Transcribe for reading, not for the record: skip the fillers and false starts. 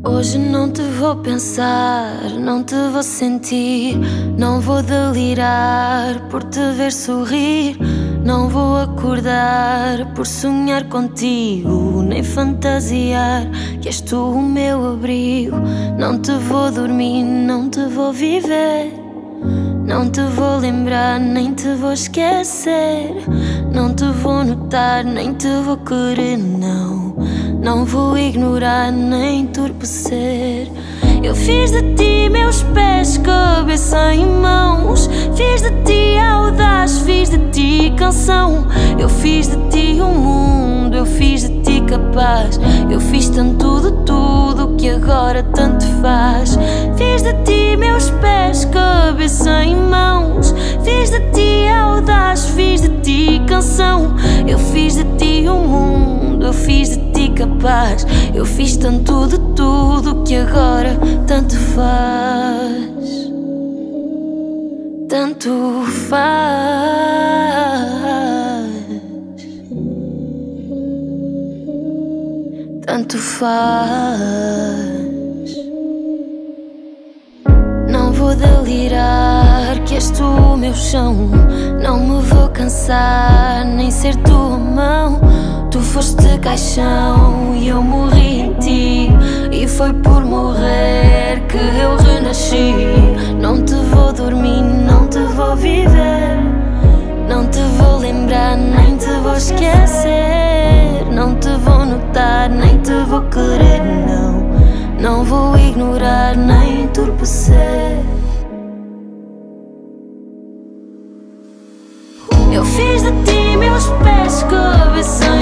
Hoje não te vou pensar, não te vou sentir, não vou delirar por te ver sorrir. Não vou acordar por sonhar contigo, nem fantasiar que és tu o meu abrigo. Não te vou dormir, não te vou viver, não te vou lembrar, nem te vou esquecer. Não te vou notar, nem te vou querer, não. Não vou ignorar, nem entorpecer. Eu fiz de ti meus pés, cabeça e mãos. Fiz de ti audaz, fiz de ti canção. Eu fiz de ti um mundo, eu fiz de ti capaz. Eu fiz tanto de tudo que agora tanto faz. Fiz de ti meus pés, cabeça e mãos. Fiz de ti audaz, fiz de ti canção. Eu fiz de ti um mundo, eu fiz de ti capaz. Eu fiz tanto de tudo que agora tanto faz. Tanto faz. Tanto faz. Não vou delirar que és tu o meu chão. Não me vou cansar, nem ser tua mão. Tu foste caixão e eu morri em ti. E foi por morrer que eu renasci. Não te vou dormir, não te vou viver. Não te vou lembrar, nem te vou esquecer. Não te vou notar, nem te vou querer, não. Não vou ignorar, nem entorpecer. Eu fiz de ti meus pés, cabeça